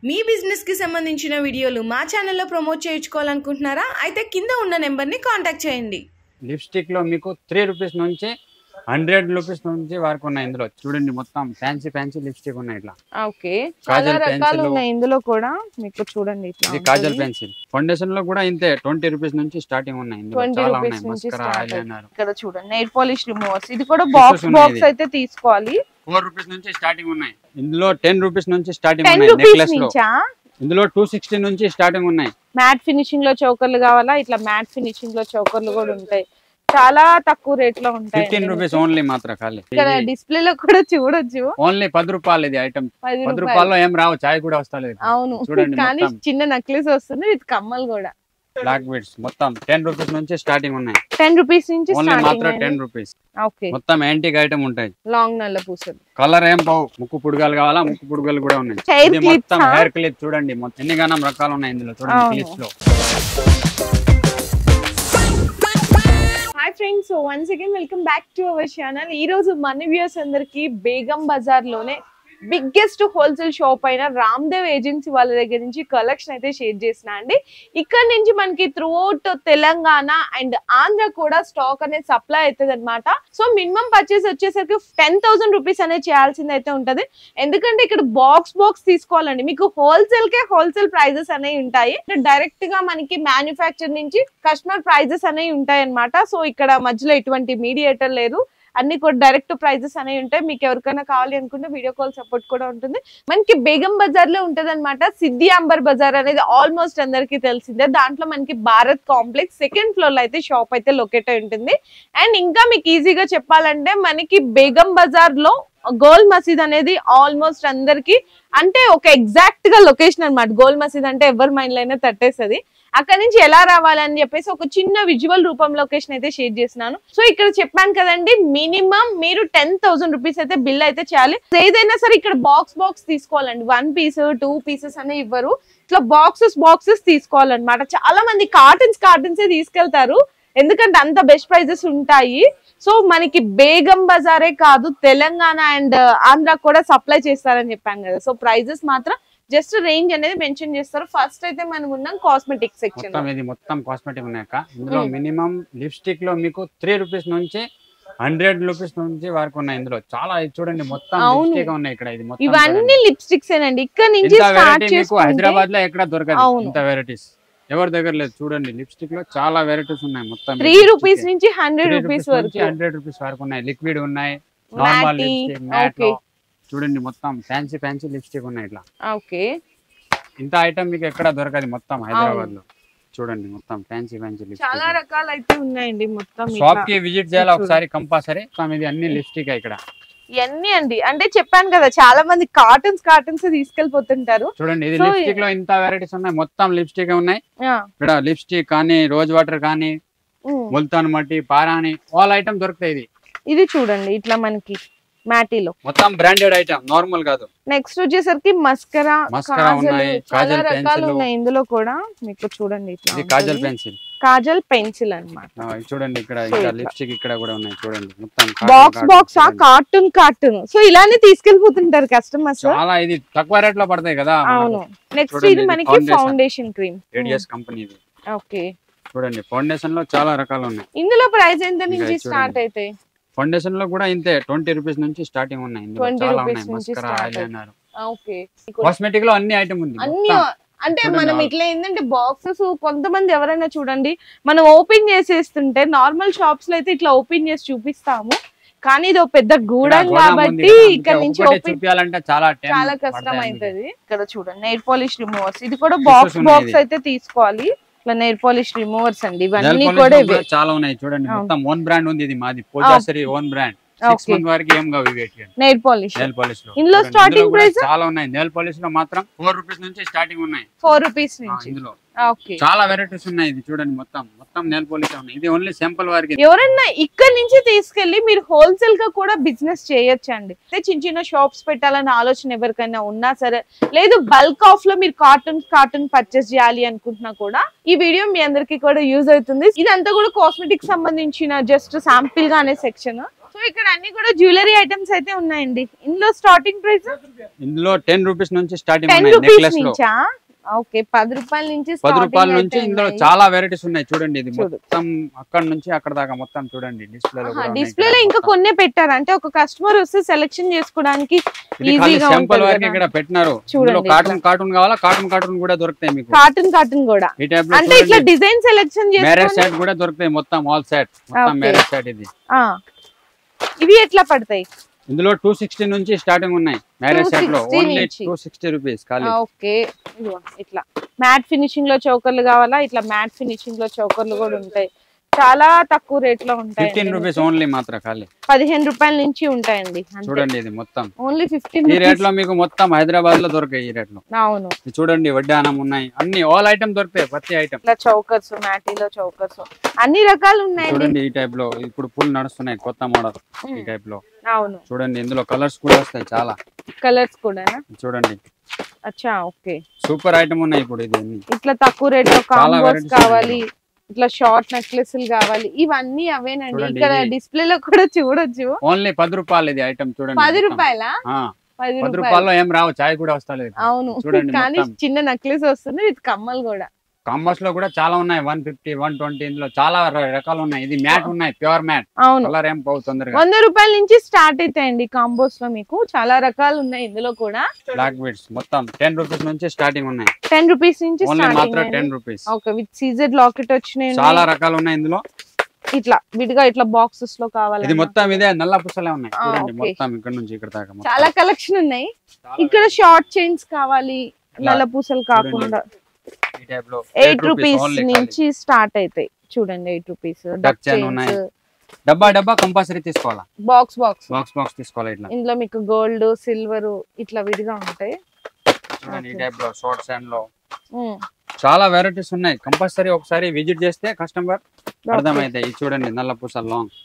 మీ business కి సంబంధించిన వీడియోలు మా ఛానల్లో ప్రమోట్ చేయించుకోవాలనుకుంటున్నారా? అయితే కింద ఉన్న నెంబర్ని కాంటాక్ట్ చేయండి. లిప్స్టిక్ లో మీకు 3 రూపీస్ నుంచి 100 రూపీస్ నుంచి వరకు ఉన్నాయి. ఇందులో చూడండి మొత్తం ఫ్యాన్సీ లిప్స్టిక్ ఉన్నాయి. ఇట్లా ఓకే, చాలా రకాలు ఉన్నాయి ఇందులో కూడా. మీకు చూడండి ఇది కాజల్ పెన్సిల్. ఫౌండేషన్ లో కూడా ఇంతే 20 రూపీస్ నుంచి స్టార్టింగ్ ఉన్నాయి. ఇందులో చాలా ఉన్నాయి. Mascara, eyeliner. ఇక్కడ చూడండి నెయిల్ పాలిష్ రిమూవర్స్. ఇది కూడా బాక్స్ అయితే తీసుకోవాలి. 4 రూపీస్ నుంచి స్టార్టింగ్ ఉన్నాయి. ఇందులో 10 రూపీస్ నుంచి స్టార్టింగ్ ఉన్నాయి. నెక్లెస్ లో ఇందులో 260 నుంచి స్టార్టింగ్ ఉన్నాయి. మ్యాట్ ఫినిషింగ్ లో చౌకర్లు కావాలా? ఇట్లా మ్యాట్ ఫినిషింగ్ లో చౌకర్లు కూడా ఉంటాయి. చాలా తక్కువ రేట్ లో ఉంటాయి. 15 రూపీస్ ఓన్లీ మాత్రం. ఖాళీ ఇక్కడ డిస్ప్లే లో కూడా చూడొచ్చు. ఓన్లీ 10 రూపాయలు ఇది ఐటమ్. 10 రూపాయల్లో ఏం రావు, చాయ్ కూడా వస్తలేదు. అవును, కానీ చిన్న నెక్లెస్ వస్తుంది విత్ కమ్మలు కూడా. బ్లాక్ బీడ్స్ మొత్తం 10 రూపీస్ నుంచి స్టార్టింగ్ ఉన్నాయి. 10 రూపీస్ నుంచి ఓన్లీ మాత్రం 10 రూపీస్. ఓకే, మొత్తం యాంటిక్ ఐటమ్ ఉంటాయి. లాంగ్ నల్ల పూసలు. కలర్ ఏం పోవు. ముక్కు పుడగలు కావాలా? ముక్కు పుడగలు కూడా ఉన్నాయి. ఇది మొత్తం హెయిర్ క్లిప్ చూడండి. మొత్తం ఎన్ని గణం రకాలు ఉన్నాయి ఇందులో. చూడండి క్లిప్స్ లో. Hi friends, so once again welcome back to our channel. ఈ రోజు మన వ్యూయర్స్ అందరికి బేగం బజార్ లోనే బిగ్గెస్ట్ హోల్సేల్ షాప్ అయిన రామ్దేవ్ ఏజెన్సీ వాళ్ళ దగ్గర నుంచి కలెక్షన్ అయితే షేర్ చేసిన అండి. ఇక్కడ నుంచి మనకి త్రూఅవుట్ తెలంగాణ అండ్ ఆంధ్ర కూడా స్టాక్ అనేది సప్లై అవుతుంది అనమాట. సో మినిమం పర్చేస్ వచ్చేసరికి 10,000 రూపీస్ అనేది చేయాల్సింది అయితే ఉంటది. ఎందుకంటే ఇక్కడ బాక్స్ తీసుకోవాలండి. మీకు హోల్సేల్ ప్రైజెస్ అనేవి ఉంటాయి. డైరెక్ట్ గా మనకి మ్యానుఫ్యాక్చర్ నుంచి కస్టమర్ ప్రైజెస్ అనేవి ఉంటాయి అనమాట. సో ఇక్కడ మధ్యలో ఎటువంటి మీడియేటర్ లేదు. అన్ని కూడా డైరెక్ట్ ప్రైజెస్ అనేవి ఉంటాయి. మీకు ఎవరికైనా కావాలి అనుకుంటే వీడియో కాల్ సపోర్ట్ కూడా ఉంటుంది. మనకి బేగం బజార్ లో ఉంటది అనమాట. సిద్ధి అంబర్ బజార్ అనేది ఆల్మోస్ట్ అందరికి తెలిసిందే. దాంట్లో మనకి భారత్ కాంప్లెక్స్ 2nd ఫ్లోర్ లో అయితే షాప్ అయితే లొకేట్ అయి ఉంటుంది. అండ్ ఇంకా మీకు ఈజీగా చెప్పాలంటే మనకి బేగం బజార్ లో గోల్ మసీద్ అనేది ఆల్మోస్ట్ అందరికి అంటే ఒక ఎగ్జాక్ట్ గా లొకేషన్ అనమాట. గోల్ మసీద్ అంటే ఎవరి మైండ్ లో అయినా తట్టేస్తుంది. అక్కడ నుంచి ఎలా రావాలని చెప్పేసి ఒక చిన్న విజువల్ రూపం లొకేషన్ అయితే షేర్ చేస్తున్నాను. సో ఇక్కడ చెప్పాను కదండి, మినిమం మీరు 10,000 రూపీస్ అయితే బిల్ అయితే చేయాలి. ఏదైనా సరే ఇక్కడ బాక్స్ తీసుకోవాలండి. 1 పీస్ 2 పీసెస్ అనే ఇవ్వరు. ఇట్లా బాక్సెస్ తీసుకోవాలన్నమాట. చాలా మంది కార్టన్స్ తీసుకెళ్తారు, ఎందుకంటే అంత బెస్ట్ ప్రైజెస్ ఉంటాయి. సో మనకి బేగం బజారే కాదు, తెలంగాణ అండ్ ఆంధ్ర కూడా సప్లై చేస్తారని చెప్పాను కదా. సో ప్రైజెస్ మాత్రం జస్ట్ రేంజ్ అనేది మెన్షన్ చేస్తారు. ఫస్ట్ అయితే మనం ఉన్నాం కాస్మెటిక్ సెక్షన్. ఇది మొత్తం కాస్మెటిక్ ఉన్నాక ఇందులో మినిమం లిప్స్టిక్ లో మీకు 3 రూపీస్ నుంచి 100 రూపీస్ నుంచి వరకు ఉన్నాయి. ఇందులో చాలా చూడండి మొత్తం లిప్స్టిక్ ఉన్నాయి. ఇక్కడ ఇది మొత్తం ఇవన్నీ లిప్స్టిక్స్ ఏనండి. ఇక్కడ నుంచి స్టార్ట్ చేసుకుంటే హైదరాబాద్ లో ఎక్కడ దొరకదు ఇంత వెరైటీస్. ఎవరి దగ్గర లేదు. చూడండి లిప్స్టిక్ లో చాలా వెరైటీస్ ఉన్నాయి. మొత్తం 3 రూపీస్ నుంచి 100 రూపీస్ వరకు 100 రూపీస్ వరకు ఉన్నాయి. లిక్విడ్ ఉన్నాయి, నార్మల్ లిప్స్టిక్, మ్యాట్. చూడండి మొత్తం ఫ్యాన్సీ లిప్స్టిక్ ఉన్నాయి. ఇట్లా ఓకే, ఇంత ఐటమ్ మీకు ఎక్కడ దొరకదు మొత్తం హైదరాబాద్ లో. చూడండి మొత్తం ఫ్యాన్సీ లిప్స్టిక్ చాలా రకాలు అయితే ఉన్నాయండి. మొత్తం షాప్ కి విజిట్ చేయాలి ఒకసారి కంపల్సరీ. ఇది అన్ని లిప్స్టిక్ ఇక్కడ ఇవన్నీ అండి. అంటే చెప్పాను కదా, చాలా మంది కార్టన్స్ తీసుకెళ్లిపోతుంటారు. చూడండి ఇది లిప్స్టిక్ లో ఇంత వెరైటీస్ ఉన్నాయి. మొత్తం లిప్స్టిక్ ఉన్నాయి. ఇక్కడ లిప్స్టిక్ కానీ, రోజ్ వాటర్ కానీ, ముల్తాన్ మట్టి, పారాని ఆల్ ఐటమ్ దొరుకుతాయి. ఇది చూడండి ఇట్లా మనకి మ్యాటీలో మొత్తం బ్రాండెడ్ ఐటమ్, నార్మల్ కాదు. నెక్స్ట్ వచ్చేసరికి మస్కరా ఉన్నాయి, కాజల్ పెన్సిల్ ఉన్నాయి ఇందులో కూడా. మీకు చూడండి ఇట్లా కాజల్ పెన్సిల్ అన్నమాట. చూడండి ఇక్కడ లిప్స్టిక్ ఇక్కడ కూడా ఉన్నాయి. చూడండి మొత్తం బాక్స్ కార్టూన్. సో ఇలానే తీసుకెళ్లిపోతుంటారు కస్టమర్స్. చాలా ఇది తక్కువ రేట్ లో పడతాయి కదా. అవును. నెక్స్ట్ ఇది మనకి ఫౌండేషన్ క్రీమ్. ఏడియస్ కంపెనీ ఇది. ఓకే, చూడండి ఫౌండేషన్ లో చాలా రకాలు ఉన్నాయి. ఇందులో ప్రైస్ ఎంత నుంచి స్టార్ట్ అయితే? ఫౌండేషన్ లో కూడా ఇంతే 20 రూపీస్ నుంచి స్టార్టింగ్ ఉన్నాయి. చాలా ఉన్నాయి. Mascara, eyeliner. ఓకే, కాస్మెటిక్ లో అన్ని ఐటమ్ ఉంది. అంటే మనం ఇట్లా ఏంటంటే బాక్సెస్ కొంతమంది ఎవరైనా చూడండి, మనం ఓపెన్ చేసేస్తుంటే నార్మల్ షాప్స్ లో అయితే ఇట్లా ఓపెన్ చేసి చూపిస్తాము, కానీ ఇది పెద్ద గూడం కాబట్టి ఇక్కడ నుంచి ఓపెన్ చేయాలంటే చాలా కష్టం అవుతుంది. ఇక్కడ చూడండి నెయిల్ పాలిష్ రిమూవర్స్. ఇది కూడా బాక్స్ అయితే తీసుకోవాలి. ఇట్లా నెయిల్ పాలిష్ రిమూవర్స్ అండి. ఇవన్నీ కూడా చాలా ఉన్నాయి. చూడండి మొత్తం ఓన్ బ్రాండ్ ఉంది. ఇది మాది పోజాసరి ఓన్ బ్రాండ్. 6 మంత్ వరకు ఏం కావు ఇవి. నెయిల్ పాలిష్ లో ఇందులో స్టార్టింగ్ ప్రైస్ చాలా ఉన్నాయి. నెయిల్ పాలిష్ లో మాత్రం 4 రూపీస్ నుంచి స్టార్టింగ్ ఉన్నాయి. 4 రూపీస్ నుంచి ఇందులో చాలా వెరైటీస్ ఉన్నాయి. ఇది చూడండి మొత్తం నెయిల్ పాలిష్ ఉన్నాయి. ఇది ఓన్లీ శాంపుల్ వరకు. ఎవరైనా ఇక్కడ నుంచి తీసుకెళ్లి మీరు హోల్సేల్ గా కూడా బిజినెస్ చేయొచ్చండి. చిన్న షాప్స్ పెట్టాలన్న ఆలోచన ఎవరికైనా ఉన్నా సరే, లేదు బల్క్ ఆఫ్ లో మీరు కార్టూన్ పర్చేస్ చేయాలి అనుకుంటున్నా కూడా ఈ వీడియో మీ అందరికి కూడా యూజ్ అవుతుంది. ఇదంతా కూడా కాస్మెటిక్ సంబంధించిన జస్ట్ శాంపిల్ గా అనే సెక్షన్. సో ఇక్కడ అన్ని కూడా జ్యువెలరీ ఐటమ్స్ అయితే ఉన్నాయండి. ఇందులో స్టార్టింగ్ ప్రైస్ ఇందులో 10 రూపీస్ నుంచి స్టార్టింగ్ 10 ఉన్నాయి రూపీస్ నెక్లెస్ లో. నుంచా? ఓకే, 10 రూపాయల నుంచి 10 రూపాయల నుంచి ఇందులో చాలా వెరైటీస్ ఉన్నాయి చూడండి. ఇది చూడు. మొత్తం అక్కడ నుంచి అక్కడ దాకా మొత్తం చూడండి డిస్ప్లేలో కూడా ఉన్నాయి. డిస్ప్లేలో ఇంకా కొన్నే పెట్టారు, అంటే ఒక కస్టమర్ వస్తే సెలెక్షన్ చేసుకోవడానికి ఇది ఖాళీ ఈజీగా సింపుల్ ఉంటుంది వరకు కదా. ఇక్కడ పెట్టినారు. చూడండి ఇందులో కార్టూన్ కావాలా, కార్టూన్ కూడా దొరుకుతాయి మీకు. కార్టూన్ కూడా ఈ టైప్ లో అంటే ఇట్లా డిజైన్ సెలెక్షన్ మ్యారేజ్ చేసుకొని సెట్ కూడా దొరుకుతాయి మొత్తం ఆల్ సెట్ మొత్తం Okay. మ్యారేజ్ సెట్ ఇది. ఇవి ఎట్లా పడతాయి? ఇందులో 260 నుంచి స్టార్టింగ్ ఉన్నాయి మ్యారేజ్ సెట్ లో. 260 ఓన్లీ నుంచి. 260 రూపీస్ ఖాళీ. ఓకే, ఇట్లా మ్యాట్ ఫినిషింగ్ లో చౌకర్లు కావాలా? ఇట్లా మ్యాట్ ఫినిషింగ్ లో చౌకర్లు కూడా ఉంటాయి. చాలా తక్కువ రేట్ లో ఉంటాయి. 15 రూపీస్ ఓన్లీ మాత్రం ఖాళీ. 15 రూపాయల నుంచి ఉంటాయండి. చూడండి ఇది మొత్తం ఓన్లీ 15 ఈ రేట్ లో మీకు మొత్తం హైదరాబాద్ లో దొరకాయి ఈ రేట్ లో. అవును, ఇది చూడండి వడ్డానం ఉన్నాయి, అన్ని ఆల్ ఐటమ్ దొరుకుతాయి ప్రతి ఐటమ్. ఇట్లా చౌకర్స్, మ్యాటీలో చౌకర్స్ అన్ని రకాలు ఉన్నాయండి. చూడండి ఈ టైప్ లో ఇప్పుడు ఫుల్ నడుస్తున్నాయి కొత్త మోడల్ ఈ టైప్ లో. అవును, చూడండి ఇందులో కలర్స్ కూడా వస్తాయి చాలా. కలర్స్ కూడా. చూడండి అచ్చా, ఓకే. సూపర్ ఐటమ్ ఉన్నాయి ఇప్పుడు ఇది అన్ని. ఇట్లా తక్కువ రేట్ లో చాలా కాంబోస్ varieties కావాలి, ఇట్లా షార్ట్ నెక్లెస్లు కావాలి, ఇవన్నీ అవేనండి. చూడండి ఇక్కడ ఇది. డిస్ప్లే లో కూడా చూడొచ్చు. ఓన్లీ 10 రూపాయలు ఇది ఐటమ్ చూడండి. 10 మొత్తం. రూపాయలా? ఆ, 10 10 రూపాయల్లో ఏం రావు, చాయ్ కూడా వస్తలేదు. అవును, చూడండి కానీ మొత్తం. చిన్న నెక్లెస్ వస్తుంది విత్ కమ్మలు కూడా. కాంబోస్ లో కూడా చాలా ఉన్నాయి 150 120 ఇందులో చాలా రకాలు ఉన్నాయి. ఇది మ్యాట్ ఉన్నాయి, ప్యూర్ మ్యాట్. అవును, కలర్ ఏం పోవు తొందరగా. 100 రూపాయల నుంచి స్టార్ట్ అవుతాయండి కాంబోస్ లో. మీకు చాలా రకాలు ఉన్నాయి ఇందులో కూడా. బ్లాక్ బీడ్స్ మొత్తం 10 రూపీస్ నుంచి స్టార్టింగ్ ఉన్నాయి. 10 రూపీస్ నుంచి ఓన్లీ మాత్రం starting. 10 rupees. Okay, with CZ locket వచ్చినాయి. చాలా రకాలు ఉన్నాయి ఇందులో. ఇట్లా విడిగా ఇట్లా బాక్సెస్ లో కావాలి. ఇది మొత్తం ఇదే నల్ల పుసలే ఉన్నాయి చూడండి. okay. మొత్తం ఇక్కడ నుంచి ఇక్కడ దాకా మొత్తం. చాలా కలెక్షన్ ఉన్నాయి. ఇక్కడ షార్ట్ చైన్స్ కావాలి, నల్ల పూసలు కాకుండా ఈ టైప్ లో 8 రూపీస్ నుంచి స్టార్ట్ అవుతాయి. చూడండి 8 రూపీస్. డక్ చైన్ ఉన్నాయి. డబ్బా కంపల్సరీ తీసుకోవాలా. బాక్స్ బాక్స్ తీసుకోవాలి ఇట్లా. ఇందులో మీకు గోల్డ్, సిల్వర్ ఇట్లా విడిగా ఉంటాయి. చూడండి ఈ టైప్ లో షార్ట్స్ అండ్ లో చాలా వెరైటీస్ ఉన్నాయి. కంపల్సరీ ఒకసారి విజిట్ చేస్తే కస్టమర్ అర్థమైతాయి. ఇది చూడండి నల్ల పూస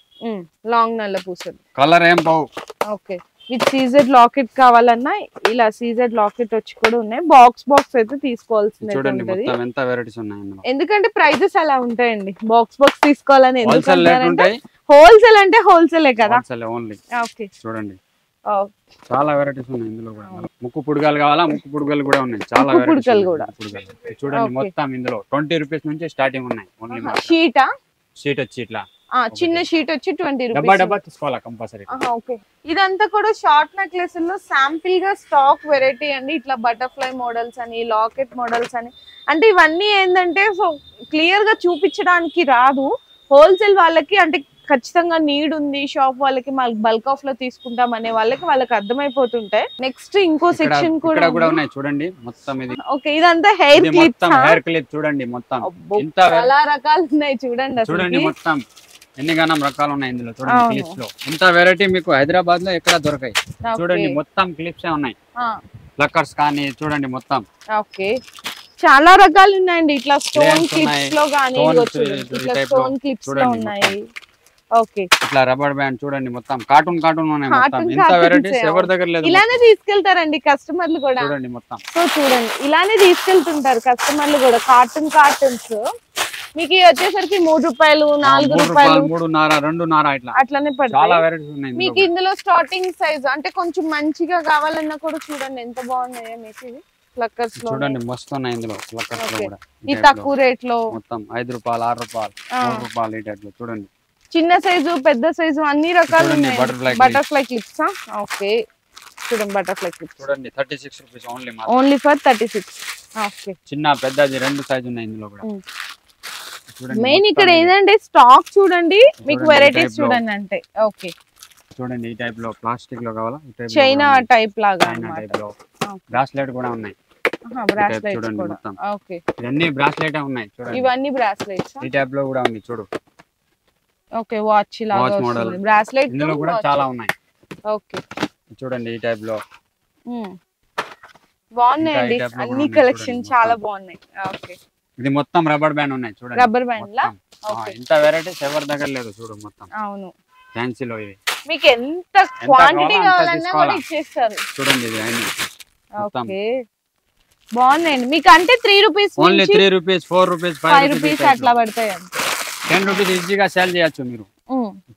లాంగ్ నల్ల పూసలు. కలర్ ఏం పోవు. ఓకే, విత్ సీజెడ్ లాకెట్ కావాలన్నా ఇలా సీజెడ్ లాకెట్ వచ్చి కూడా ఉన్నాయి. బాక్స్ అయితే తీసుకోవాల్సింది చూడండి ఉంటది. మొత్తం ఎంత వెరైటీస్ ఉన్నాయి ఇందులో. ఎందుకంటే ప్రైజెస్ అలా ఉంటాయండి. బాక్స్ తీసుకోవాలని హోల్సేల్ రేట్ ఉంటాయి. హోల్సేల్ అంటే హోల్సేలే కదా. Wholesale only. ఓకే, చూడండి చాలా వెరైటీస్ ఉన్నాయి ఇందులో కూడా. ముక్కు పుడగలు కావాలా, ముక్కు పుడగలు కూడా ఉన్నాయి. చాలా ముక్కు పుడకలు కూడా. చూడండి మొత్తం ఇందులో 20 రూపీస్ నుంచి స్టార్టింగ్ ఉన్నాయి. ఓన్లీ షీటా? షీట్ వచ్చి ఇట్లా చిన్న షీట్ వచ్చి 20 డబ్బా రూపీస్. తీసుకోవాలా కంపల్సరీ. ఓకే, ఇదంతా కూడా షార్ట్ నెక్లెస్ లో శాంపిల్ గా స్టాక్ వెరైటీ అండి. ఇట్లా బటర్ఫ్లై మోడల్స్ అని, లాకెట్ మోడల్స్ అని, అంటే ఇవన్నీ ఏంటంటే సో క్లియర్ గా చూపించడానికి రాదు. హోల్సేల్ వాళ్ళకి అంటే ఖచ్చితంగా నీడ్ ఉంది, షాప్ వాళ్ళకి బల్క్ ఆఫ్ లో తీసుకుంటాం అనే వాళ్ళకి అర్థమైపోతుంటాయి. నెక్స్ట్ ఇంకో సెక్షన్ కూడా ఉన్నాయి చూడండి మొత్తం. ఇది ఓకే, ఇదంతా హెయిర్ క్లిప్స్. హెయిర్ క్లిప్ చూడండి మొత్తం. చాలా రకాలు ఉన్నాయి చూడండి. చూడండి మొత్తం ఎన్ని గణం రకాలు ఉన్నాయి ఇందులో. చూడండి క్లిప్స్ లో ఇంత వెరైటీ మీకు హైదరాబాద్ లో ఎక్కడ దొరకాయి. చూడండి మొత్తం క్లిప్స్ ఉన్నాయి. ప్లక్కర్స్ కానీ చూడండి మొత్తం. ఓకే, చాలా రకాలు ఉన్నాయండి. ఇట్లా స్టోన్ క్లిప్స్ లో కానీ ఇట్లా స్టోన్ క్లిప్స్ లో ఉన్నాయి. ఓకే, ఇట్లా రబ్బర్ బ్యాండ్ చూడండి మొత్తం. కార్టూన్ ఉన్నాయి మొత్తం. ఇంత వెరైటీస్ ఎవరి దగ్గర లేదు. ఇలానే తీసుకెళ్తారండి కస్టమర్లు కూడా. చూడండి మొత్తం. సో చూడండి ఇలానే తీసుకెళ్తుంటారు కస్టమర్లు కూడా. కార్టూన్స్ మీకు వచ్చేసరికి 3 రూపాయలు, 4 రూపాయలు, 3.5, 2.5 ఇట్లా అట్లనే చాలా పడతాయి. వెరైటీస్ ఉన్నాయి మీకు ఇందులో స్టార్టింగ్ సైజ్ అంటే కొంచెం మంచిగా కావాలన్నా కూడా చూడండి ఎంత బాగున్నాయో మీకు. ఇది ప్లక్కర్స్ లో చూడండి మస్తు ఉన్నాయి ఇందులో. ప్లక్కర్స్ లో కూడా ఈ తక్కువ రేట్ లో మొత్తం 5 రూపాయలు, 6 రూపాయలు, 3 రూపాయలు ఈ టైప్ లో. చూడండి చిన్న సైజు, పెద్ద సైజు అన్ని రకాలు ఉన్నాయి. Butterfly clips. ఓకే, చూడండి బటర్ఫ్లై క్లిప్స్ చూడండి 36 రూపీస్ ఓన్లీ ఫర్ 36. ఓకే, చిన్న పెద్దది 2 సైజు ఉన్నాయి ఇందులో కూడా. మెయిన్ ఇక్కడ ఏంటంటే స్టాక్ చూడండి, మీకు వెరైటీస్ చూడండి అంటే. ఓకే, చూడండి ఈ టైప్ లో ప్లాస్టిక్ లో కావాలా, చైనా టైప్ లాగా టైప్ లో బ్రాస్లెట్ కూడా ఉన్నాయి. బ్రాస్లెట్స్ కూడా. ఓకే, ఇవన్నీ బ్రాస్లెట్ ఉన్నాయి చూడండి. ఇవన్నీ బ్రాస్లెట్స్. ఈ టైప్ లో కూడా ఉంది చూడు. ఓకే, వాచ్ లాగా వస్తుంది బ్రాస్లెట్. ఇందులో కూడా చాలా ఉన్నాయి. ఓకే, చూడండి ఈ టైప్ లో బాగున్నాయండి అన్ని కలెక్షన్ చాలా బాగున్నాయి. ఓకే, ఇది మొత్తం రబ్బర్ బ్యాండ్ ఉన్నాయి చూడండి. రబ్బర్ బ్యాండ్ లా. ఇంత వెరైటీస్ ఎవరి దగ్గర లేదు చూడు మొత్తం. అవును, ఫ్యాన్సీలో ఇవి మీకు ఎంత క్వాంటిటీ కావాలన్నా కూడా ఇచ్చేస్తారు. చూడండి ఇది ఓకే, బాగున్నాయండి. మీకు అంటే 3 rupees only 3 rupees, 4 rupees, 5 rupees అట్లా పడతాయి. 10 రూపీస్ ఈజీగా సేల్ చేయొచ్చు మీరు.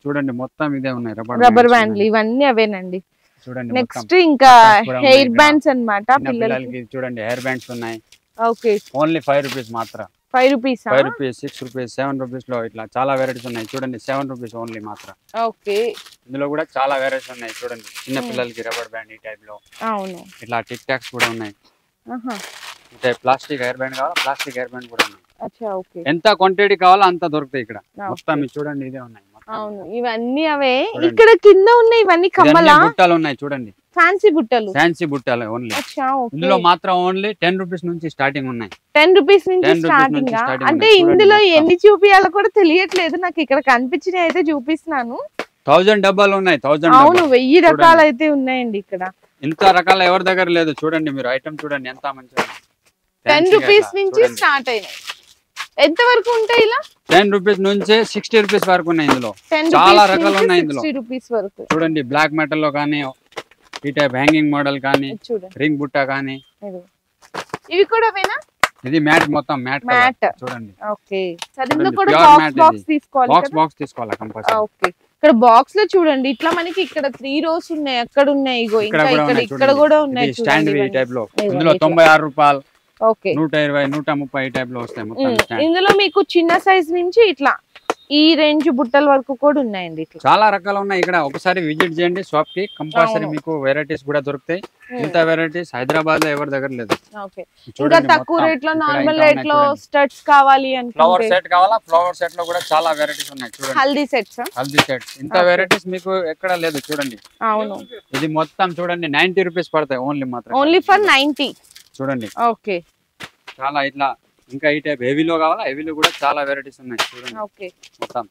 చూడండి మొత్తం ఇదే ఉన్నాయి రబ్బర్ బ్యాండ్లు ఇవన్నీ అవేనండి. చూడండి నెక్స్ట్ ఇంకా హెయిర్ బ్యాండ్స్ అన్నమాట పిల్లలకి. చూడండి హెయిర్ బ్యాండ్స్ ఉన్నాయి. ఓకే, ఓన్లీ 5 రూపీస్ మాత్రం. 5 రూపీస్, 5 రూపీస్, 6 రూపీస్, 7 రూపీస్ లో ఇట్లా చాలా వెరైటీస్ ఉన్నాయి. చూడండి 7 రూపీస్ ఓన్లీ మాత్రం. ఓకే, ఇందులో కూడా చాలా వెరైటీస్ ఉన్నాయి. చూడండి చిన్న పిల్లలకి రబ్బర్ బ్యాండ్ ఈ టైప్ లో. అవును, ఇట్లా టిక్ టాక్స్ కూడా ఉన్నాయి. ఇట్లా ప్లాస్టిక్ హెయిర్ బ్యాండ్ కావాలా, ప్లాస్టిక్ హెయిర్ బ్యాండ్ కూడా ఉన్నాయి. ఎంత క్వాంటిటీ కావాలో అంత దొరుకుతాయి ఇక్కడ. మొత్తం చూడండి ఇదే ఉన్నాయి. అవును, ఇవన్నీ అవే. ఇక్కడ కింద ఉన్నాయి ఇవన్నీ కమ్మల బుట్టలు ఉన్నాయి. చూడండి ఫ్యాన్సీ బుట్టలు, ఫ్యాన్సీ బుట్టలు ఓన్లీ. ఇందులో మాత్రం ఓన్లీ 10 రూపీస్ నుంచి స్టార్టింగ్ ఉన్నాయి. 10 రూపీస్ నుంచి స్టార్టింగ్. అంటే ఇందులో ఎన్ని చూపియాలో కూడా తెలియట్లేదు నాకు. ఇక్కడ కనిపించినవి అయితే చూపిస్తున్నాను. 1000 డబ్బాలు ఉన్నాయి. 1000. అవును, 1000 రకాలు అయితే ఉన్నాయండి ఇక్కడ. ఇంత రకాల ఎవరి దగ్గర లేదు. చూడండి మీరు ఐటమ్ చూడండి ఎంత మంచిగా. 10 రూపీస్ నుంచి స్టార్ట్ అయినాయి. ఎంత వరకు ఉంటాయి ఇలా? 10 రూపీస్ నుంచి 60 రూపీస్ వరకు ఉన్నాయి. ఇందులో చాలా రకాలు ఉన్నాయి. ఇందులో 60 రూపీస్ వరకు. చూడండి బ్లాక్ మెటల్ లో కానీ, ఈ టైప్ హ్యాంగింగ్ మోడల్ కానీ, రింగ్ బుట్ట కానీ. ఇవి కూడా వేనా? ఇది మ్యాట్, మొత్తం మ్యాట్ చూడండి. ఓకే, సరే ఇందులో కూడా బాక్స్ తీసుకోవాలి. బాక్స్ తీసుకోవాలి కంపల్సరీ. ఓకే, ఇక్కడ బాక్స్ లో చూడండి ఇట్లా మనకి ఇక్కడ 3 రోస్ ఉన్నాయి, అక్కడ ఉన్నాయి, ఇగో ఇంకా ఇక్కడ కూడా ఉన్నాయి. స్టాండ్ ఈ టైప్ లో. ఇందులో 96 రూపాయలు, ఓకే, 120, 130 ఈ టైప్ లో వస్తాయి మొత్తం. ఇందులో మీకు చిన్న సైజ్ నుంచి ఇట్లా ఈ రేంజ్ బుట్టల వరకు కూడా ఉన్నాయండి. చాలా రకాలు ఉన్నాయి ఇక్కడ. ఒకసారి విజిట్ చేయండి షాప్ కి, కంపల్సరీ మీకు వెరైటీస్ కూడా దొరుకుతాయి. ఇంత వెరైటీస్ హైదరాబాద్ లో ఎవరి దగ్గర లేదు. ఇంకా తక్కువ రేట్ లో, నార్మల్ రేట్ లో స్టడ్స్ కావాలి అంటే ఫ్లవర్ సెట్ కావాలా? ఫ్లవర్ సెట్ లో కూడా చాలా వెరైటీస్ ఉన్నాయి. చూడండి హల్దీ సెట్స్, హల్దీ సెట్స్. ఇంత వెరైటీస్ మీకు ఎక్కడ లేదు. చూడండి. అవును, ఇది మొత్తం చూడండి 90 రూపీస్ పడతాయి ఓన్లీ మాత్రం. Only for 90. చూడండి ఓకే, చాలా ఇట్లా. ఇంకా ఈ టైప్ హెవీలో కావాలా? హెవీలో కూడా చాలా వెరైటీస్ ఉన్నాయి. చూడండి ఓకే, మొత్తం.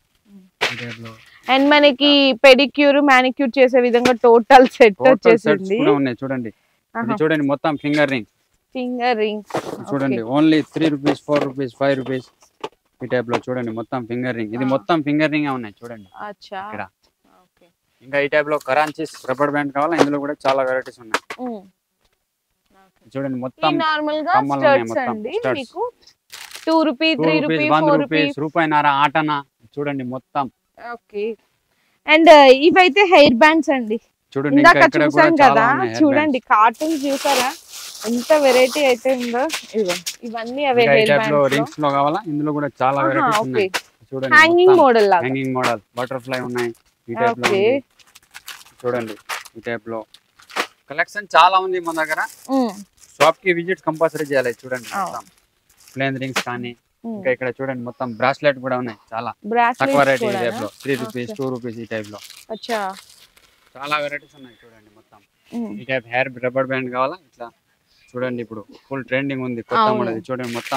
అండ్ మనకి పెడిక్యూర్, మానిక్యూర్ చేసే విధంగా టోటల్ సెట్ వచ్చేసింది. ఉన్నాయి చూడండి. ఇది చూడండి మొత్తం ఫింగర్ రింగ్. చూడండి ఓన్లీ 3 రూపీస్, 4 రూపీస్, 5 రూపీస్ ఈ టైప్ లో. చూడండి మొత్తం ఫింగర్ రింగ్. ఇది మొత్తం ఫింగర్ రింగ్ ఉన్నాయి. చూడండి ఇక్కడ. ఇంకా ఈ టైప్ లో కరాంచీస్ రబ్బర్ బ్యాండ్ కావాలా? ఇందులో కూడా చాలా వెరైటీస్ ఉన్నాయి. చూడండి మొత్తం నార్మల్ గా స్టడ్స్ అండి. మీకు 2 రూపీస్, 3 రూపీస్, 4 రూపీస్, రూపాయిన్నర ఆటనా. చూడండి మొత్తం. ఓకే, అండ్ ఇవైతే హెయిర్ బ్యాండ్స్ అండి. చూడండి ఇందాక చూసాం కదా. చూడండి కార్టూన్స్ చూసారా ఎంత వెరైటీ అయితే ఉందో. ఇవన్నీ అవే హెయిర్ బ్యాండ్స్. రింగ్స్ లో కావాలా? ఇందులో కూడా చాలా వెరైటీస్ ఉన్నాయి. చూడండి హ్యాంగింగ్ మోడల్ లాగా. హ్యాంగింగ్ మోడల్, బటర్ఫ్లై ఉన్నాయి ఈ టైప్ లో. చూడండి ఈ టైప్ లో కలెక్షన్ చాలా ఉంది మన దగ్గర. షాప్ కి విజిట్ కంపల్సరీ చేయాలి. చూడండి మొత్తం ప్లేన్ రింగ్స్ కానీ, ఇంకా ఇక్కడ చూడండి మొత్తం బ్రాస్లెట్ కూడా ఉన్నాయి. చాలా తక్కువ రేట్ ఈ టైప్ లో. 3 రూపీస్, 2 రూపీస్ ఈ టైప్ లో చాలా వెరైటీస్ ఉన్నాయి. చూడండి మొత్తం ఈ టైప్ హెయిర్ రబ్బర్ బ్యాండ్ కావాలా? ఇట్లా చూడండి ఇప్పుడు ఫుల్ ట్రెండింగ్ ఉంది కొత్త మోడల్. చూడండి మొత్తం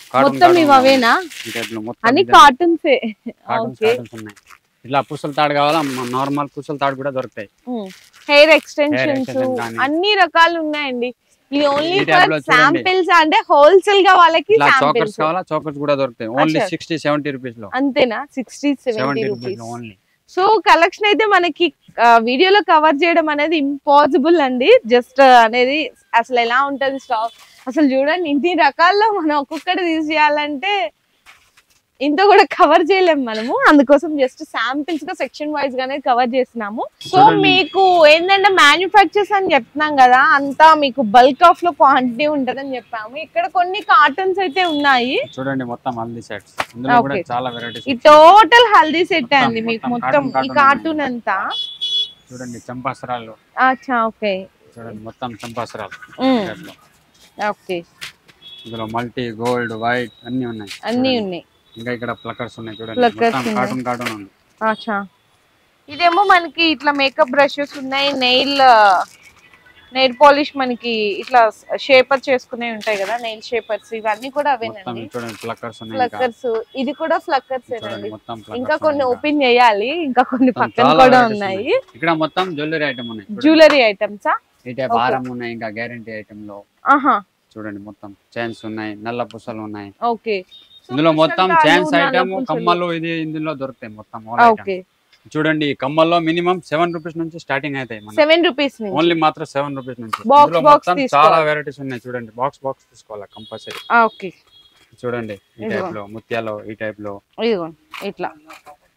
ఈ టైప్ లో మొత్తం కార్టూన్స్ ఉన్నాయి. ఇట్లా పుసల తాడు కావాలా? నార్మల్ పుసల తాడు కూడా దొరుకుతాయి. హెయిర్ ఎక్స్టెన్షన్స్ అన్ని రకాలు ఉన్నాయండి. ఇది ఓన్లీ ఫర్ శాంపిల్స్, అంటే హోల్సేల్ గా వాళ్ళకి చాకర్స్ కావాలా? చాకర్స్ కూడా దొరుకుతాయి. ఓన్లీ 60-70 రూపీస్ లో. అంతేనా? 60-70 రూపీస్. ఓన్లీ. సో కలెక్షన్ అయితే మనకి వీడియోలో కవర్ చేయడం అనేది ఇంపాసిబుల్ అండి. జస్ట్ అనేది అసలు ఎలా ఉంటది స్టాక్ అసలు చూడండి. ఇన్ని రకాల్లో మనం ఒక్కొక్కటి తీసేయాలంటే ఇంత కూడా కవర్ చేయలేము మనము. అందుకోసం జస్ట్ శాంపిల్స్ గా సెక్షన్ వైజ్ గానే కవర్ చేస్తున్నాము. సో మీకు ఏంటంటే మ్యానుఫ్యాక్చర్స్ అని చెప్తున్నాం కదా, అంతా మీకు బల్క్ ఆఫ్ లో క్వాంటిటీ ఉంటదని చెప్పాము. ఇక్కడ కొన్ని కార్టూన్స్ అయితే ఉన్నాయి. చూడండి మొత్తం హల్దీ సెట్స్. ఇందులో కూడా చాలా వెరైటీస్. ఈ టోటల్ హల్దీ సెట్ అండి మీకు మొత్తం. ఈ కార్టూన్ అంతా చూడండి చంపాసరాలు. అచ్చా, ఓకే. చూడండి మొత్తం చంపాసరాలు. ఓకే, ఇందులో మల్టీ, గోల్డ్, వైట్ అన్ని ఉన్నాయి. ఇంకా ఇక్కడ ప్లకర్స్ ఉన్నాయి. చూడండి మొత్తం కార్టూన్ ఉంది. అచ్చా, ఇదేమో మనకి ఇట్లా మేకప్ బ్రషెస్ ఉన్నాయి. నెయిల్ పాలిష్ మనకి ఇట్లా షేపర్ చేసుకునే ఉంటాయి కదా, నెయిల్ షేపర్స్. ఇవన్నీ కూడా అవేనండి. చూడండి ప్లకర్స్. ఇది కూడా ఫ్లకర్స్ ఏనండి. ఇంకా కొన్ని ఓపెన్ చేయాలి, ఇంకా కొన్ని పక్కన కూడా ఉన్నాయి. ఇక్కడ మొత్తం జ్యువెలరీ ఐటమ్ ఉన్నాయి. జ్యువెలరీ ఐటమ్సా? ఈ టైప్ హారం ఉన్నాయి. ఇంకా గ్యారెంటీ ఐటమ్ లో చూడండి మొత్తం చైన్స్ ఉన్నాయి, నల్ల పూసలు ఉన్నాయి. ఓకే, ఇందులో మొత్తం చైన్స్ ఐటమ్, కమ్మలు ఇది ఇందులో దొరుకుతాయి మొత్తం. చూడండి కమ్మల్లో మినిమం 7 రూపీస్ నుంచి స్టార్టింగ్ అవుతాయి. 7 రూపీస్ ఓన్లీ మాత్రం 7 రూపీస్ నుంచి. ఇందులో మొత్తం చాలా వెరైటీస్ ఉన్నాయి. చూడండి బాక్స్ తీసుకోవాలి కంపల్సరీ. ఓకే, చూడండి ఈ టైప్ లో ముత్యాలు, ఈ టైప్ లో ఇట్లా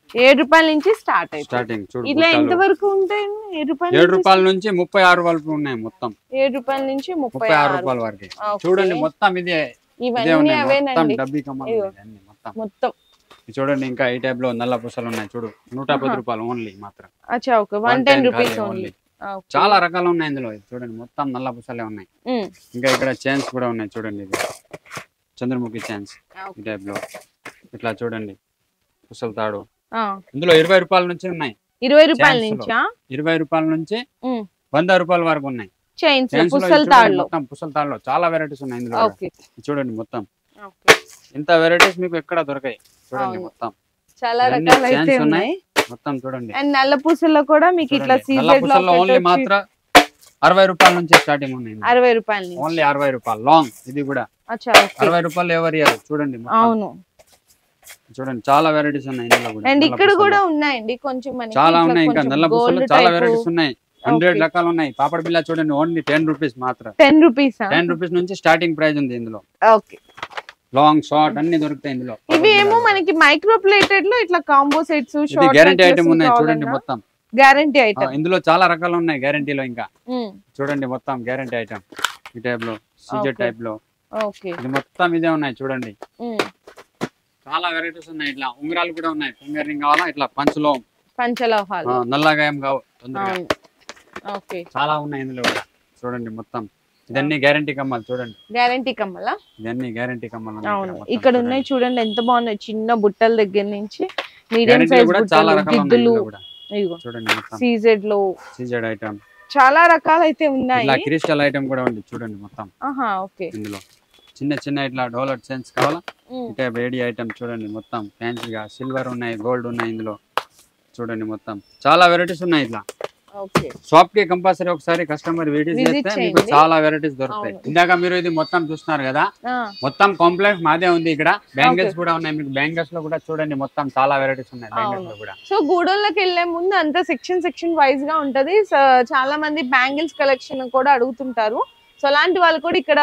7 రూపాయల నుంచి స్టార్ట్ అయితే స్టార్టింగ్ చూడు. ఇలా ఎంత వరకు ఉంటాయి? 7 రూపాయల నుంచి 36 వరకు ఉన్నాయి మొత్తం. 7 రూపాయల నుంచి 36 రూపాయల వరకు. చూడండి మొత్తం ఇదే ఇవన్నీ అవేనండి. డబ్బీ కమ్మలు మొత్తం చూడండి. ఇంకా ఈ టైప్ లో నల్ల పూసలు ఉన్నాయి చూడు. 110 రూపాయలు ఓన్లీ మాత్రం. అచ్చా ఓకే 110 రూపీస్ ఓన్లీ. చాలా రకాలు ఉన్నాయి ఇందులో. చూడండి మొత్తం నల్ల పూసలే ఉన్నాయి. ఇంకా ఇక్కడ చైన్స్ కూడా ఉన్నాయి చూడండి. ఇది చంద్రముఖి చైన్స్ ఈ టైప్ లో ఇట్లా చూడండి. పూసల తాడు ఇందులో 20 రూపాయల నుంచి ఉన్నాయి. 20 రూపాయల నుంచా? 20 రూపాయల నుంచి 100 రూపాయల వరకు ఉన్నాయి. చైన్స్ పూసల తాడులో మొత్తం పూసల తాడులో చాలా వెరైటీస్ ఉన్నాయి ఇందులో. చూడండి మొత్తం ఇంత వెరైటీస్ మీకు ఎక్కడ దొరకాయి చూడండి. మొత్తం చాలా రకాలు అయితే ఉన్నాయి మొత్తం చూడండి. అండ్ నల్ల పూసల్లో కూడా మీకు ఇట్లా సీజెడ్ లో ఓన్లీ మాత్రం 60 రూపాయల నుంచి స్టార్టింగ్ ఉన్నాయి. 60 రూపాయల నుంచి ఓన్లీ 60 రూపాయలు లాంగ్. ఇది కూడా 60 రూపాయలు ఎవరు ఇయ్యారు చూడండి. అవును చూడండి చాలా వెరైటీస్ ఉన్నాయి ఇందులో కూడా. అండ్ ఇక్కడ కూడా ఉన్నాయండి కొంచెం మనకి చాలా ఉన్నాయి. ఇంకా నల్ల పూసల్లో చాలా వెరైటీస్ ఉన్నాయి. 100 రకాలు ఉన్నాయి. పాపడ బిల్ల చూడండి ఓన్లీ 10 రూపీస్ మాత్రం. 10 రూపీస్ 10 రూపీస్ నుంచి స్టార్టింగ్ ప్రైస్ ఉంది ఇందులో. ఓకే లాంగ్ షార్ట్ అన్ని దొరుకుతాయి ఇందులో. ఇవి ఏమో మనకి మైక్రో ప్లేటెడ్ లో ఇట్లా combo sets short guarantee item ఉన్నాయి చూడండి మొత్తం. గ్యారెంటీ ఐటమ్ ఇందులో చాలా రకాలు ఉన్నాయి గ్యారెంటీలో. ఇంకా చూడండి మొత్తం గ్యారెంటీ ఐటమ్ ఈ టైప్ లో సీజెడ్ టైప్ లో. ఓకే ఇది మొత్తం ఇదే ఉన్నాయి చూడండి. చాలా వెరైటీస్ ఉన్నాయి. ఇట్లా ఉంగరాలు కూడా ఉన్నాయి. ఫింగర్ రింగ్ కావాలా ఇట్లా పంచలోహాలు నల్లగాయం కావు తొందరగా. ఓకే చాలా ఉన్నాయి ఇందులో కూడా చూడండి మొత్తం. ఇదన్నీ గ్యారెంటీ కమ్మలు చూడండి. గ్యారెంటీ కమ్మలా? ఇదన్నీ గ్యారెంటీ కమ్మలు. అవును ఇక్కడ ఉన్నాయి చూడండి ఎంత బాగున్నాయి. చిన్న బుట్టల దగ్గర నుంచి మీడియం సైజ్ బుట్టలు, గిద్దులు చూడండి. సీజెడ్ లో సీజెడ్ ఐటమ్ చాలా రకాలు అయితే ఉన్నాయి. ఇట్లా క్రిస్టల్ ఐటమ్ కూడా ఉంది చూడండి మొత్తం. ఓకే ఇందులో చిన్న చిన్న ఇట్లా డోలర్ చైన్స్ కావాలా ఇట్లా వేడి ఐటమ్ చూడండి మొత్తం. ఫ్యాన్సీగా సిల్వర్ ఉన్నాయి, గోల్డ్ ఉన్నాయి ఇందులో చూడండి మొత్తం. చాలా వెరైటీస్ ఉన్నాయి. ఇట్లా షాప్ కి కంపల్సరీ ఒకసారి కస్టమర్ విజిట్ చేస్తే మీకు చాలా వెరైటీస్ దొరుకుతాయి. ఇందాక మీరు ఇది మొత్తం చూస్తున్నారు కదా, మొత్తం కాంప్లెక్స్ మాదే ఉంది. ఇక్కడ బ్యాంగిల్స్ కూడా ఉన్నాయి మీకు. బ్యాంగిల్స్ లో కూడా చూడండి మొత్తం చాలా వెరైటీస్ ఉన్నాయి బ్యాంగిల్స్ లో కూడా. సో గూడోల్లోకి వెళ్లే ముందు అంతా సెక్షన్ వైజ్ గా ఉంటది. చాలా మంది బ్యాంగిల్స్ కలెక్షన్ కూడా అడుగుతుంటారు. సో అలాంటి వాళ్ళు కూడా ఇక్కడ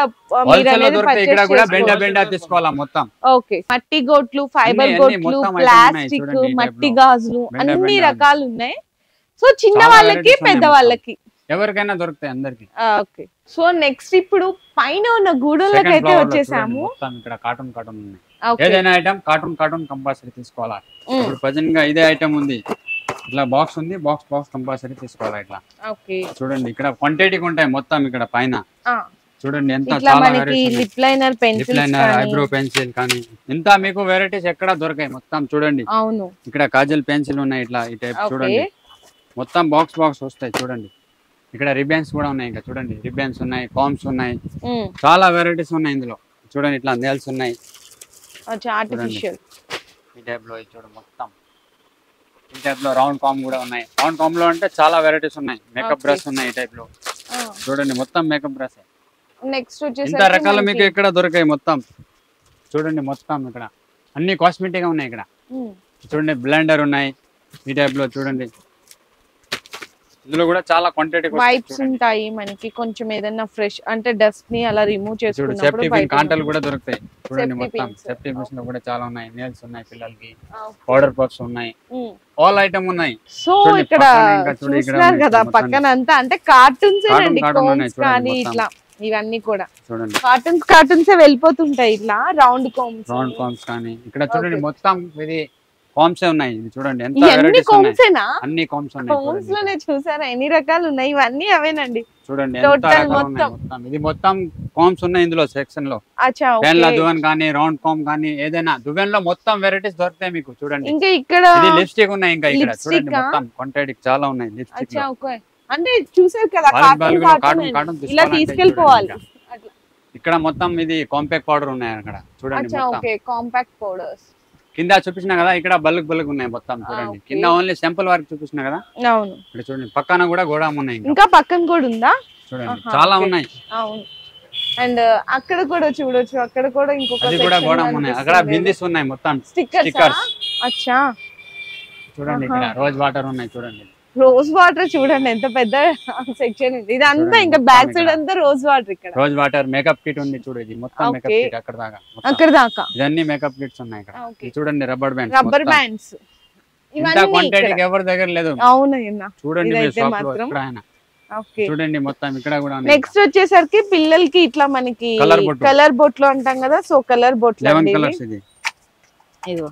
తీసుకోవాలా మొత్తం. ఓకే మట్టి గోట్లు, ఫైబర్ గోట్లు, ప్లాస్టిక్, మట్టి గాజులు అన్ని రకాలు ఉన్నాయి. సో చిన్న వాళ్ళకి పెద్ద వాళ్ళకి ఎవరికైనా దొరుకుతాయి అందరికి. ఓకే సో నెక్స్ట్ ఇప్పుడు పైన ఉన్న గూడోల్లోకి అయితే వచ్చేసాము. ఇక్కడ కార్టూన్ ఉన్నాయి. ఏదైనా ఐటమ్ కార్టూన్ కంపల్సరీ తీసుకోవాలా. ఇప్పుడు ప్రజెంట్ గా ఇదే ఐటమ్ ఉంది. ఇట్లా బాక్స్ ఉంది. బాక్స్ కంపల్సరీ తీసుకోవాలా. ఇట్లా చూడండి ఇక్కడ క్వాంటిటీకి ఉంటాయి మొత్తం. ఇక్కడ పైన చూడండి ఎంత చాలా లిప్ లైనర్, ఐబ్రో పెన్సిల్ కానీ ఎంత మీకు వెరైటీస్ ఎక్కడ దొరకాయి మొత్తం చూడండి. అవును ఇక్కడ కాజల్ పెన్సిల్ ఉన్నాయి. ఇట్లా ఈ టైప్ చూడండి మొత్తం బాక్స్ వస్తాయి చూడండి. ఇక్కడ రిబన్స్ కూడా ఉన్నాయి. ఇంకా చూడండి రిబన్స్ ఉన్నాయి, కామ్స్ ఉన్నాయి, చాలా వెరైటీస్ ఉన్నాయి ఇందులో. చూడండి ఇట్లా నెయిల్స్ ఉన్నాయి ఆర్టిఫిషియల్ ఈ టైప్ లో. చూడండి మొత్తం ఈ టైప్ లో రౌండ్ కామ్ కూడా ఉన్నాయి. రౌండ్ కామ్ లో అంటే చాలా వెరైటీస్ ఉన్నాయి. మేకప్ బ్రష్ ఉన్నాయి ఈ టైప్ లో. చూడండి మొత్తం మేకప్ బ్రష్. నెక్స్ట్ ఇంత రకాలు మీకు ఇక్కడ దొరికాయి మొత్తం చూడండి. మొత్తం ఇక్కడ అన్ని కాస్మెటిక్ ఉన్నాయి. ఇక్కడ చూడండి బ్లెండర్ ఉన్నాయి ఈ టైప్ లో. చూడండి ఇందులో కూడా చాలా క్వాంటిటీ వైప్స్ ఉంటాయి మనకి. కొంచెం ఏదైనా ఫ్రెష్ అంటే డస్ట్ ని అలా రిమూవ్ చేసుకున్నప్పుడు కాంటలు కూడా దొరుకుతాయి చూడండి. మొత్తం సేఫ్టీ పిన్స్ లో కూడా చాలా ఉన్నాయి. నెయిల్స్ ఉన్నాయి పిల్లలకి, పౌడర్ పఫ్స్ ఉన్నాయి, ఆల్ ఐటమ్ ఉన్నాయి. సో ఇక్కడ చూస్తున్నారు కదా పక్కన అంతా అంటే కార్టూన్స్ కానీ ఇట్లా ఇవన్నీ కూడా చూడండి కార్టూన్స్ వెళ్ళిపోతుంటాయి. ఇట్లా రౌండ్ కామ్స్ కానీ ఇక్కడ చూడండి మొత్తం ఇది కామ్స్ ఉన్నాయి. ఇది చూడండి ఎంత వెరైటీస్ ఉన్నాయి. అన్ని కామ్స్ ఉన్నాయి. కామ్స్ లోనే చూసారా ఎన్ని రకాలు ఉన్నాయి. ఇవన్నీ అవేనండి చూడండి ఎంత రకాలు ఉన్నాయి మొత్తం. ఇది మొత్తం కామ్స్ ఉన్నాయి ఇందులో సెక్షన్ లో. పెన్ల దువన్ కానీ రౌండ్ కామ్ కానీ ఏదైనా దువన్ లో మొత్తం వెరైటీస్ దొరుకుతాయి మీకు. చూడండి ఇంకా ఇక్కడ లిప్స్టిక్ ఉన్నాయి. ఇంకా ఇక్కడ చూడండి మొత్తం క్వాంటిటీ చాలా ఉన్నాయి లిప్స్టిక్. అంటే చూసారు కదా కార్టూన్ ఇలా తీసుకెళ్ళిపోవాలి. ఇక్కడ మొత్తం ఇది కాంపాక్ట్ పౌడర్ ఉన్నాయి. అక్కడ చూడండి మొత్తం కాంపాక్ట్ పౌడర్స్. కింద చూపించిన కదా ఇక్కడ బల్క్ ఉన్నాయి మొత్తం. చూడండి కింద ఓన్లీ సింపుల్ వర్క్ చూపించిన కదా. అవును ఇక్కడ చూడండి పక్కన కూడా గోడౌన్ ఉన్నాయి. ఇంకా పక్కన కూడా ఉందా? చూడండి చాలా ఉన్నాయి. అవును అండ్ అక్కడ కూడా చూడొచ్చు. అక్కడ కూడా ఇంకొక గోడౌన్ ఉన్నాయి. అక్కడ బిందీస్ ఉన్నాయి మొత్తం స్టిక్కర్స్. అచ్చా చూడండి ఇక్కడ రోజ్ వాటర్ ఉన్నాయి. చూడండి రోజ్ వాటర్ చూడండి ఎంత పెద్ద సెక్షన్ ఉంది. ఇదంతా ఇంకా బ్యాక్ సైడ్ అంతా రోజ్ వాటర్. ఇక్కడ రోజ్ వాటర్ మేకప్ కిట్ ఉంది. చూడు ఇది మొత్తం మేకప్ కిట్ అక్కడ దాకా ఇదన్నీ మేకప్ కిట్స్ ఉన్నాయి. ఇక్కడ చూడండి రబ్బర్ బ్యాండ్స్. ఇంత క్వాంటిటీ ఎవరి దగ్గర లేదు. అవునయ్యా చూడండి ఇదైతే షాప్ లో మాత్రం. ఇక్కడ ఆయన ఓకే చూడండి మొత్తం ఇక్కడ కూడా ఉంది. నెక్స్ట్ వచ్చేసరికి పిల్లలకి ఇట్లా మనకి కలర్ బొట్లు అంటాం కదా, సో కలర్ బొట్లు 11 కలర్స్ ఇది. ఇదిగో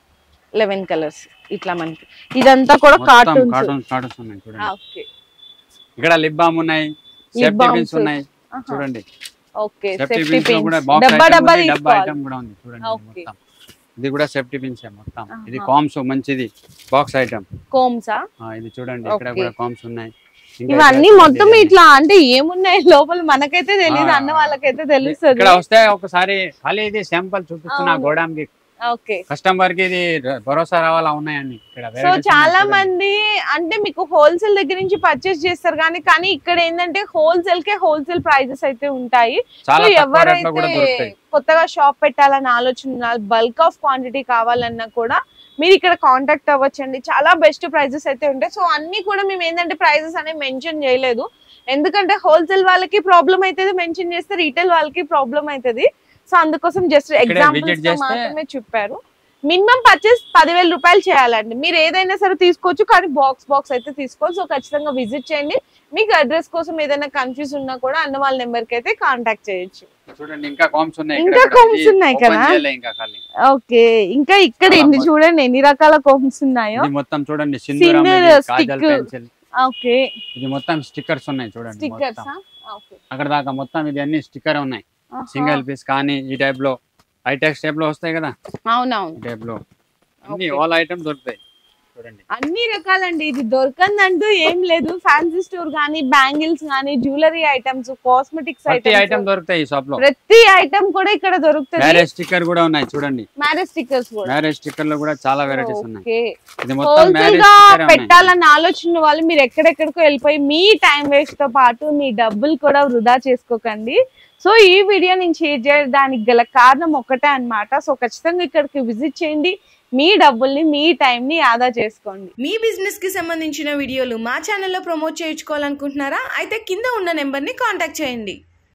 11 కలర్స్ ఇట్లా మనకి ఇదంతా కూడా కార్టూన్స్ ఉన్నాయి చూడండి. ఓకే ఇక్కడ లిప్ బామ్ ఉన్నాయి, సేఫ్టీ పిన్స్ ఉన్నాయి చూడండి. ఓకే సేఫ్టీ సేఫ్టీ పిన్స్ కూడా పిన్స్ బాక్స్ డబ్బా డబ్బా ఐటమ్ తీసుకోవాలి. ఐటమ్ కూడా ఉంది చూడండి ఓకే. మొత్తం. ఇది కూడా సేఫ్టీ పిన్స్ మొత్తం. ఇది కామ్స్ మంచిది బాక్స్ ఐటమ్. కోమ్సా ఇది చూడండి ఇక్కడ కూడా కామ్స్ ఉన్నాయి. ఇవన్నీ మొత్తం ఇట్లా అంటే ఏమున్నాయి లోపల మనకైతే తెలియదు, అన్న వాళ్ళకైతే తెలుస్తుంది. ఇక్కడ వస్తే ఒకసారి ఖాళీ ఇది శాంపుల్ చూపిస్తున్నా గోడాం కి. ఓకే కస్టమర్ కి ఇది భరోసా రావాలా ఉన్నాయండి ఇక్కడ. సో చాలా మంది అంటే మీకు హోల్సేల్ దగ్గర నుంచి పర్చేస్ చేస్తారు కానీ ఇక్కడ ఏంటంటే హోల్సేల్ ప్రైజెస్ అయితే ఉంటాయి. సో ఎవరైతే కొత్తగా షాప్ పెట్టాలని ఆలోచన బల్క్ ఆఫ్ క్వాంటిటీ కావాలన్నా కూడా మీరు ఇక్కడ కాంటాక్ట్ అవ్వచ్చండి. చాలా బెస్ట్ ప్రైజెస్ అయితే ఉంటాయి. సో అన్ని కూడా మేము ఏంటంటే ప్రైజెస్ అనేవి మెన్షన్ చేయలేదు, ఎందుకంటే హోల్సేల్ వాళ్ళకి ప్రాబ్లం అవుతుంది మెన్షన్ చేస్తే, రీటైల్ వాళ్ళకి ప్రాబ్లం అవుతుంది. సో అందుకోసం జస్ట్ ఎగ్జాంపుల్స్ మాత్రమే చెప్పారు. మినిమం పర్చేస్ 10,000 రూపాయలు చేయాలండి. మీరు ఏదైనా సరే తీసుకోవచ్చు, కానీ బాక్స్ అయితే తీసుకోవాలి. సో ఖచ్చితంగా విజిట్ చేయండి. మీకు అడ్రస్ కోసం ఏదైనా కన్ఫ్యూజ్ ఉన్నా కూడా అన్న వాళ్ళ నెంబర్ కి అయితే కాంటాక్ట్ చేయొచ్చు. చూడండి ఇంకా కామ్స్ ఉన్నాయి కదా. ఓకే ఇంకా ఇక్కడ ఎన్ని చూడండి ఎన్ని రకాల కోమ్స్ ఉన్నాయో. మొత్తం చూడండి స్టిక్. ఓకే ఇది మొత్తం స్టిక్కర్స్ ఉన్నాయి చూడండి. స్టిక్కర్స్ అక్కడ దాకా మొత్తం ఇది అన్ని స్టిక్కర్ ఉన్నాయి. సింగిల్ పీస్ కానీ ఈ టైప్ లో హైటెక్స్ టైప్ లో వస్తాయి కదా. అవునవును ఈ టైప్ లో అన్ని ఆల్ ఐటమ్ దొరుకుతాయి చూడండి. అన్ని రకాలండి, ఇది దొరకందంటూ ఏం లేదు. ఫ్యాన్సీ స్టోర్ గానీ, బ్యాంగిల్స్ గానీ, జ్యువెలరీ ఐటమ్స్, కాస్మెటిక్స్ ఐటమ్ దొరుకుతాయి ఈ షాప్ లో. ప్రతి ఐటమ్ కూడా ఇక్కడ దొరుకుతుంది. మ్యారేజ్ స్టిక్కర్ కూడా ఉన్నాయి చూడండి. మ్యారేజ్ స్టిక్కర్స్ కూడా, మ్యారేజ్ స్టిక్కర్ లో కూడా చాలా వెరైటీస్ ఉన్నాయి. ఇది మొత్తం పెట్టాలన్న ఆలోచన వాళ్ళు మీరు ఎక్కడెక్కడికో వెళ్ళిపోయి మీ టైం వేస్ట్ తో పాటు మీ డబ్బులు కూడా వృధా చేసుకోకండి. సో ఈ వీడియో నేను షేర్ చేయడానికి గల కారణం ఒకటే అన్నమాట. సో ఖచ్చితంగా ఇక్కడికి విజిట్ చేయండి, మీ డబ్బుల్ని మీ టైం ని ఆదా చేసుకోండి. మీ బిజినెస్ కి సంబంధించిన వీడియోలు మా ఛానల్లో ప్రమోట్ చేయించుకోవాలనుకుంటున్నారా? అయితే కింద ఉన్న నెంబర్ ని కాంటాక్ట్ చేయండి.